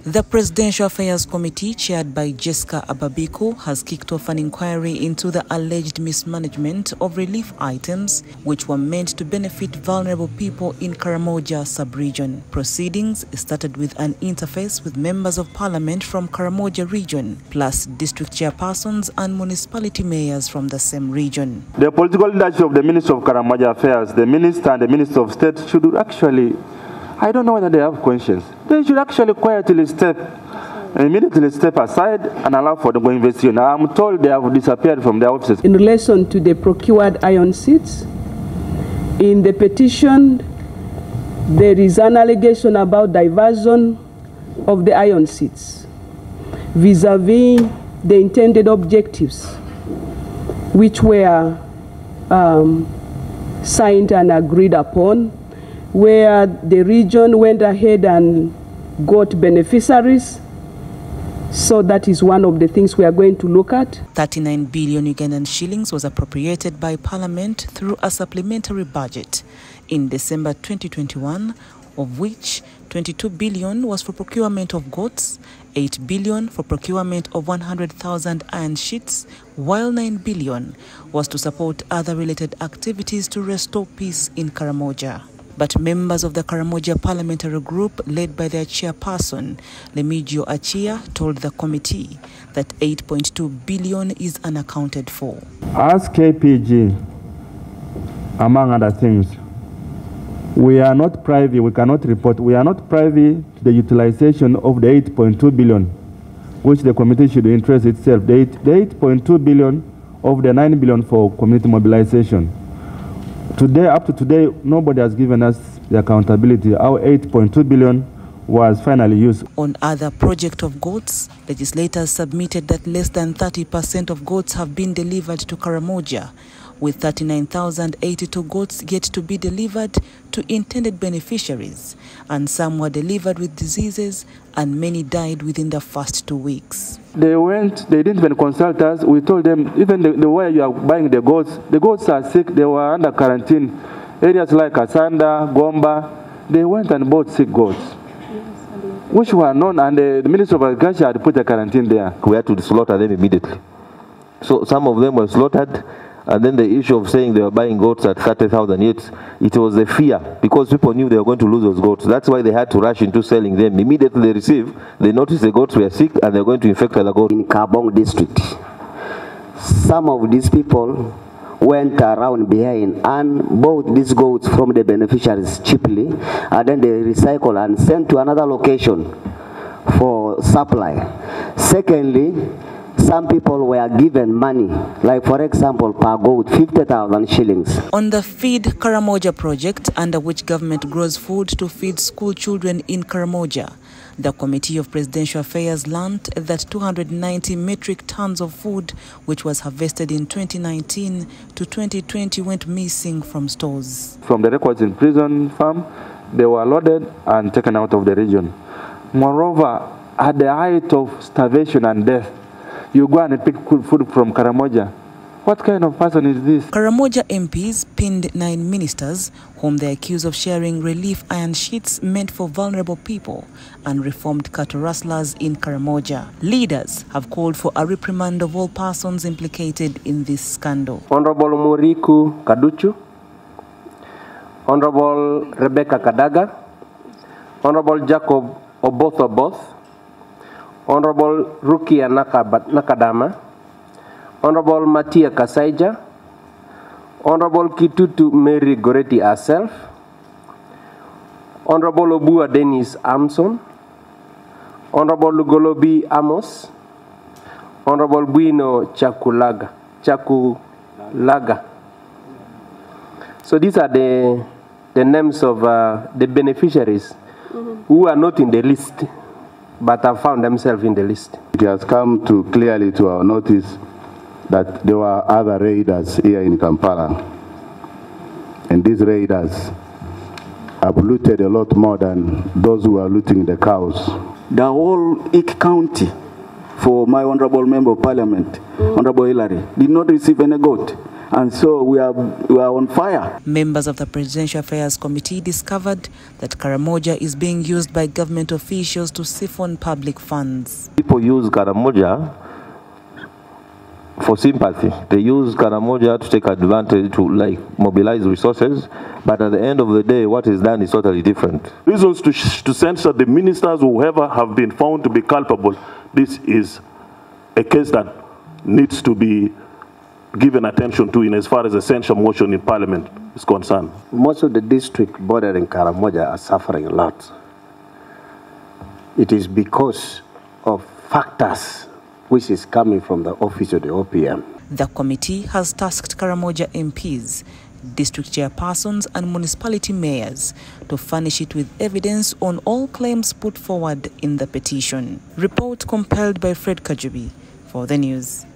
The Presidential Affairs Committee, chaired by Jessica Ababiko, has kicked off an inquiry into the alleged mismanagement of relief items which were meant to benefit vulnerable people in Karamoja sub-region. Proceedings started with an interface with members of parliament from Karamoja region, plus district chairpersons and municipality mayors from the same region. The political leadership of the Minister of Karamoja Affairs, the Minister and the Minister of State should actually, I don't know whether they have conscience. They should actually immediately step aside and allow for the investigation. I'm told they have disappeared from their offices. In relation to the procured iron seats, in the petition, there is an allegation about diversion of the iron seats vis-a-vis the intended objectives, which were signed and agreed upon, where the region went ahead and got beneficiaries. So that is one of the things we are going to look at. 39 billion Ugandan shillings was appropriated by Parliament through a supplementary budget in December 2021, of which 22 billion was for procurement of goats, 8 billion for procurement of 100,000 iron sheets, while 9 billion was to support other related activities to restore peace in Karamoja. But members of the Karamoja Parliamentary Group, led by their chairperson, Lemigio Achia, told the committee that 8.2 billion is unaccounted for. As KPG, among other things, we are not privy, we cannot report, we are not privy to the utilization of the 8.2 billion, which the committee should interest itself. The 8.2 billion of the 9 billion for community mobilization. Today, up to today, nobody has given us the accountability. Our 8.2 billion was finally used. On other project of goats, legislators submitted that less than 30% of goats have been delivered to Karamoja, with 39,082 goats yet to be delivered to intended beneficiaries, and some were delivered with diseases and many died within the first 2 weeks. They didn't even consult us. We told them, even the way you are buying the goats are sick, they were under quarantine. Areas like Asanda, Gomba, they went and bought sick goats, which were known, and the Minister of Agriculture had put a quarantine there. We had to slaughter them immediately. So some of them were slaughtered. And then the issue of saying they were buying goats at 30,000, yet it was a fear because people knew they were going to lose those goats. That's why they had to rush into selling them. Immediately they received, they noticed the goats were sick and they're going to infect other goats. In Kabong district, some of these people went around behind and bought these goats from the beneficiaries cheaply, and then they recycle and send to another location for supply. Secondly, some people were given money, like for example, per goat, 50,000 shillings. On the Feed Karamoja project, under which government grows food to feed school children in Karamoja, the Committee of Presidential Affairs learned that 290 metric tons of food, which was harvested in 2019 to 2020, went missing from stores. From the records in prison farm, they were loaded and taken out of the region. Moreover, at the height of starvation and death, you go and pick food from Karamoja. What kind of person is this? Karamoja MPs pinned 9 ministers whom they accuse of sharing relief iron sheets meant for vulnerable people and reformed cattle rustlers in Karamoja. Leaders have called for a reprimand of all persons implicated in this scandal. Honorable Muriku Kaduchu, Honorable Rebecca Kadaga, Honorable Jacob Oboth, Honorable Rukia Nakadama, Honorable Matia Kasaija, Honorable Kitutu Mary Goretti herself, Honorable Obua Dennis Amson, Honorable Lugolobi Amos, Honorable Buino Chakulaga. So these are the names of the beneficiaries who are not in the list, but have found themselves in the list. It has come clearly to our notice that there were other raiders here in Kampala. And these raiders have looted a lot more than those who are looting the cows. The whole Ike County, for my honorable member of parliament, Honorable Hillary, did not receive any goat. And so we are on fire. Members of the Presidential Affairs Committee discovered that Karamoja is being used by government officials to siphon public funds. People use Karamoja for sympathy. They use Karamoja to take advantage, to mobilize resources, but at the end of the day, what is done is totally different. Reasons to censure the ministers, whoever have been found to be culpable. This is a case that needs to be given attention to in as far as a censure motion in Parliament is concerned. Most of the districts bordering Karamoja are suffering a lot. It is because of factors which is coming from the office of the OPM. The committee has tasked Karamoja MPs, district chairpersons and municipality mayors to furnish it with evidence on all claims put forward in the petition. Report compiled by Fred Kajubi for the news.